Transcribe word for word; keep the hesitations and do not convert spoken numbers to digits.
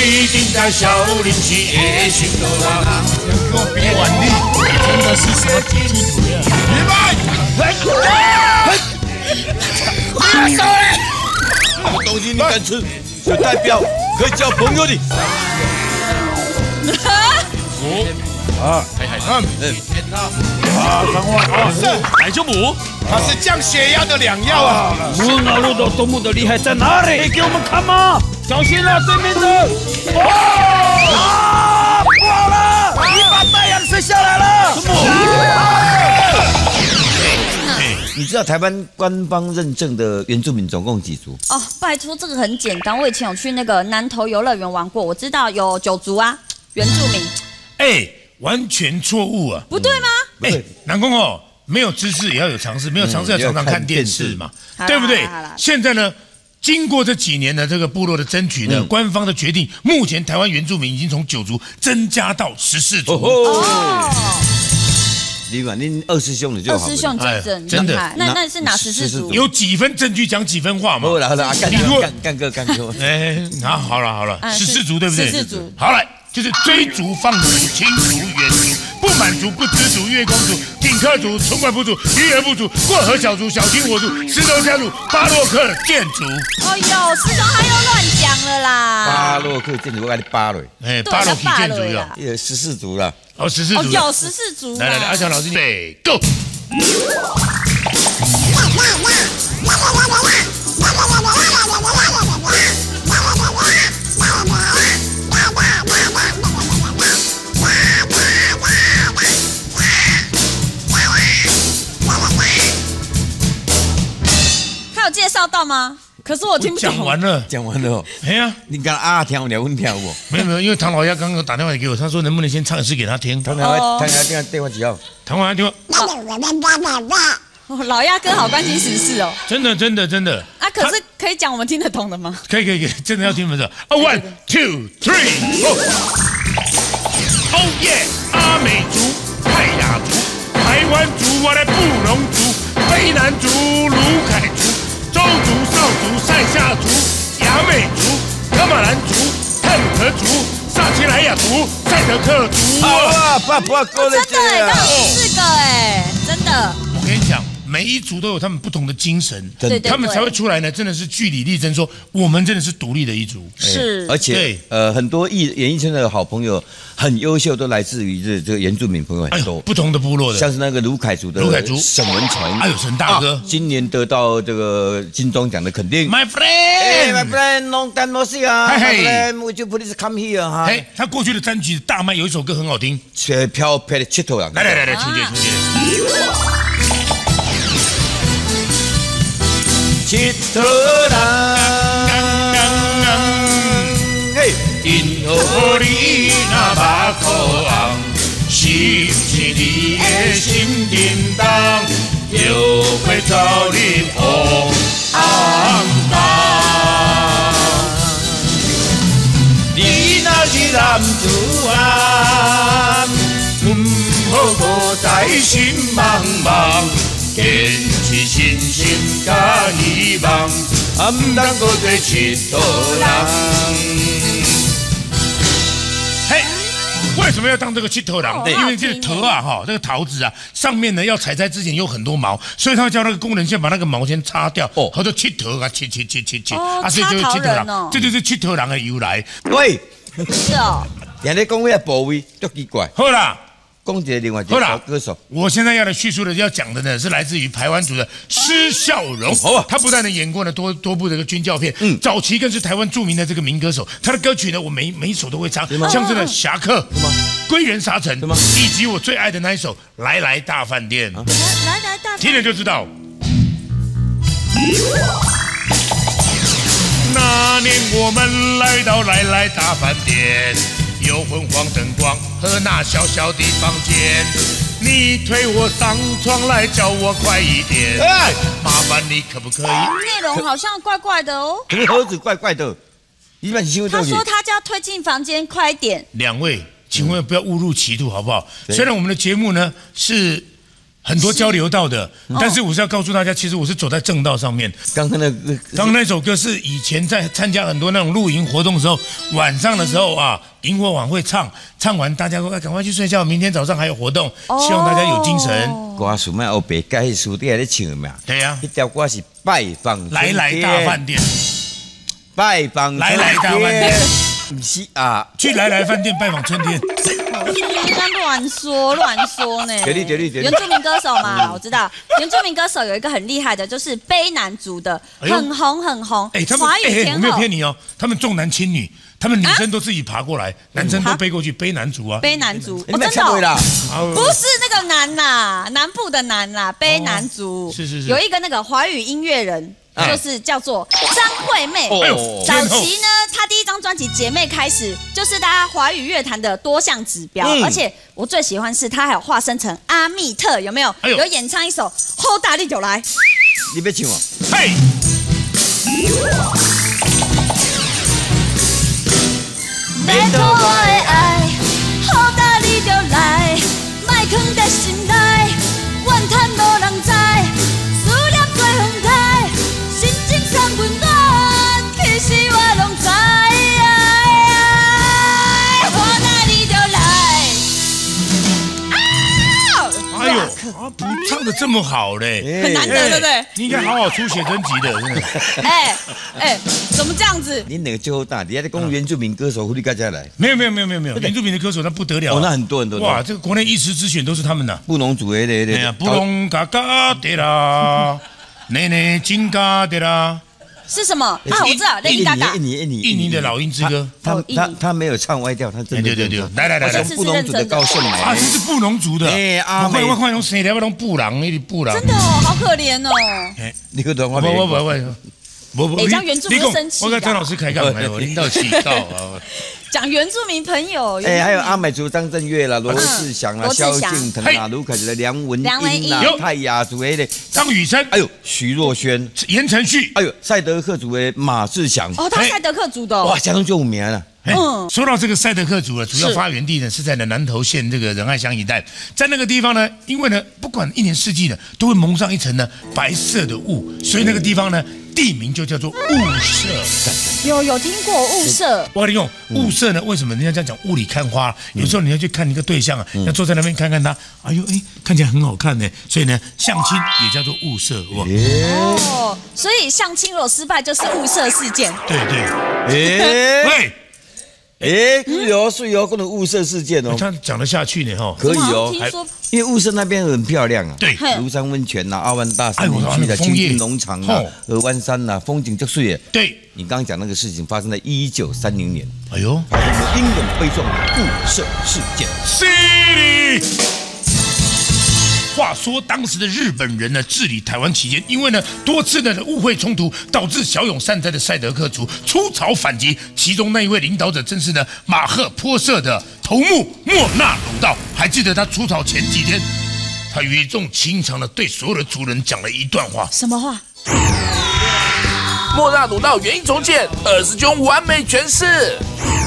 规定在少林寺的心头人。给我别玩力，真的是什么基督徒呀？明白？放手嘞！什么东西你敢吃？就代表可以交朋友的。五啊，还还嗯嗯啊，三万啊，是海胸脯，它是降血压的良药啊。 无脑路的多么的厉害在哪里？可以给我们看吗？小心了，对面的！哇啊！不好了，一把太阳射下来了！什么？ 你知道台湾官方认证的原住民总共几族？ 哦，拜托，这个很简单。我以前有去那个南投游乐园玩过，我知道有九族啊，原住民。 哎，完全错误啊！ 不对吗？ 哎，南宫哦，没有知识也要有常识，没有常识要常常看电视嘛，对不对？现在呢，经过这几年的这个部落的争取呢，官方的决定，目前台湾原住民已经从九族增加到十四族。哦。 你看，您二师兄的就好。 二师兄真正真的， 那那是哪十四族？ 有几分证据讲几分话嘛？ 好了好了，干哥干干哥干哥。 哎，好，好了好了，十四族对不对？ 十四族。 好来，就是追逐、放逐、轻逐、远逐、不满足、不知足、月光族、顶客族、存款不足、余额不足、过河小族、小金火族、石头家族、巴洛克建筑。 哎呦，师兄他又乱讲了啦！ 巴洛克建筑我给你扒了。 哎，巴洛克建筑呀， 也十四族了。 哦，十四族。 哦，有十四族。 来来来，阿强老师，对 ，Go。 他有介绍到吗？可是我听不懂。 讲完了， 讲完了哦。 哎呀， 你刚啊跳两分跳不？ 没有没有，因为唐老鸭刚刚打电话给我，他说能不能先唱一次给他听。 唐老鸭，唐老鸭电话电话几号？ 唐老鸭电话。 哦，老鸭哥好关心时事哦。 真的真的真的。 啊，可是可以讲我们听得懂的吗？ 可以可以可以，真的要听不懂。啊 ，one two three， 哦，Oh yeah， 阿美族、泰雅族、台湾族、我的布农族、卑南族、卢凯族。周族、少族、塞夏族、雅美族、噶玛兰族、泰鲁格族、萨奇莱雅族、赛德克族。 好啊，爸爸够了。 真的哎，刚好四个哎，真的。 我跟你讲，每一族都有他们不同的精神，他们才会出来呢。真的是据理力争，说我们真的是独立的一族。 是， 而且呃，很多艺演艺圈的好朋友很优秀，都来自于这这个原住民朋友很多， 不同的部落的， 像是那个卢凯族的卢凯族沈文成， 还有沈大哥， 今年得到这个金钟奖的肯定。 My friend， My friend long time no see 啊 ，My friend would you please come here 哈？ 哎，他过去的单曲大卖，有一首歌很好听， 雪飘飘的七头人。 来来来来，请姐请姐。 七头人，嘿， 因何你那把口红，是不是你的心叮当，又会找你红红当？你那是男子汉，唔好搁在心茫茫。 坚持信心甲希望，啊，唔通搁做佚佗人。嘿，为什么要当这个佚佗人？ 哦、 因为这个桃啊，哈，这个桃子啊，上面呢要采摘之前有很多毛，所以他会叫那个工人先把那个毛先擦掉，哦，叫做佚佗啊，切切切切切， 啊， 所以就是佚佗人， 哦、 这就是佚佗人的由来。 喂， 是哦， 人家讲那个部位足奇怪。 好啦。 讲一个另外一个歌手， 我现在要来叙述的要讲的呢，是来自于排湾族的施孝荣。哦，他不但呢演过呢多多部这个军教片，嗯，早期更是台湾著名的这个民歌手。他的歌曲呢，我每每一首都会唱，像是呢《侠客》、归人沙城，以及我最爱的那一首《来来大饭店》。 来来大， 听了就知道。那年我们来到来来大饭店。 有昏黄灯光和那小小的房间，你推我上床来，叫我快一点。哎，麻烦你可不可以？ 内容好像怪怪的哦。 这个盒子怪怪的，一般是他说他叫推进房间，快一点。 两位，请问不要误入歧途好不好？虽然我们的节目呢是很多交流道的，但是我是要告诉大家，其实我是走在正道上面。 刚刚那个， 刚刚那首歌是以前在参加很多那种露营活动的时候，晚上的时候啊，萤火晚会唱，唱完大家说赶快去睡觉，明天早上还有活动，希望大家有精神。 歌词卖后白改书底下咧唱嘛。 对呀， 一条歌是拜访来来大饭店， 拜访来来大饭店， 不是啊， 去来来饭店拜访春天。 你在乱说乱说呢？ 对对对对。 原住民歌手嘛，我知道，原住民歌手有一个很厉害的，就是卑南族的，很红很红。 哎，他们哎，我没有骗你哦，他们重男轻女，他们女生都自己爬过来，男生都背过去，卑南族啊。 卑南族， 我真的不是那个南啦，南部的南啦，卑南族。 是是是， 有一个那个华语音乐人。就是叫做张惠妹。 哦， 早期呢，她第一张专辑《姐妹》开始，就是大家华语乐坛的多项指标。嗯、而且我最喜欢是她还有化身成阿密特，有没有？哎、有演唱一首《好大力就来》。 你别唱啊！ 嘿。 要讨我的爱，好大力就来，莫藏在心内，怨叹无人知。 啊，不唱的这么好嘞， 很难得，对不对？ 你应该好好出写真集的，真的。 哎哎，怎么这样子？ 你哪个最后大？你还在讲原住民歌手，狐狸大家来？ 没有没有没有没有没有，原住民的歌手那不得了， 哦，那很多很多。 哇，这个国内一时之选都是他们的。 布农族的的的。 哎呀，布农嘎嘎的啦，奶奶金嘎的啦。 是什么啊？我知道，印尼印尼印尼印尼的老鹰之歌， 他他他没有唱歪调，他真的对对对，来来来来， 布农族的高盛来， 啊，这是布农族的， 哎啊， 快快快，用谁来？我用布朗，那布朗， 真的哦，好可怜哦。 哎，你个短话， 不不不不不， 哎，讲原住民生气， 我跟张老师开杠，我领导气到啊。 讲原住民朋友， 哎，还有阿美族张震岳啦、罗志祥啦、萧敬腾啦、卢凯子的梁文音啦、泰雅族的张雨生， 哎呦，徐若瑄、 言承旭， 哎呦，赛德克族的马志祥， 哦，他赛德克族的， 哇，加上就有名了。 嗯，说到这个赛德克族了，主要发源地呢是在呢南投县这个仁爱乡一带，在那个地方呢，因为呢不管一年四季呢都会蒙上一层呢白色的雾，所以那个地方呢地名就叫做雾社。 有有听过雾社？ 我跟你讲，雾社呢为什么人家这样讲雾里看花？有时候你要去看一个对象啊，要坐在那边看看他，哎呦哎，看起来很好看呢，所以呢相亲也叫做雾社，哇。 哦，所以相亲如果失败就是雾社事件。 对对， 哎喂。哎，是哦，是哦，可能雾社事件哦， 这样讲得下去呢哈， 可以哦，因为雾社那边很漂亮啊， 对， 庐山温泉呐、阿湾大山林区的清境农场啊、鹅湾山呐，风景就水耶。 对， 你刚刚讲那个事情发生在一九三零年， 哎呦， 发生了英勇悲壮的雾社事件。 话说当时的日本人呢治理台湾期间，因为呢多次的误会冲突，导致骁勇善战的赛德克族出草反击，其中那一位领导者正是呢马赫坡社的头目莫纳鲁道。还记得他出草前几天，他语重心长的对所有的族人讲了一段话。 什么话？ 莫纳鲁道原因重建，二师兄完美诠释。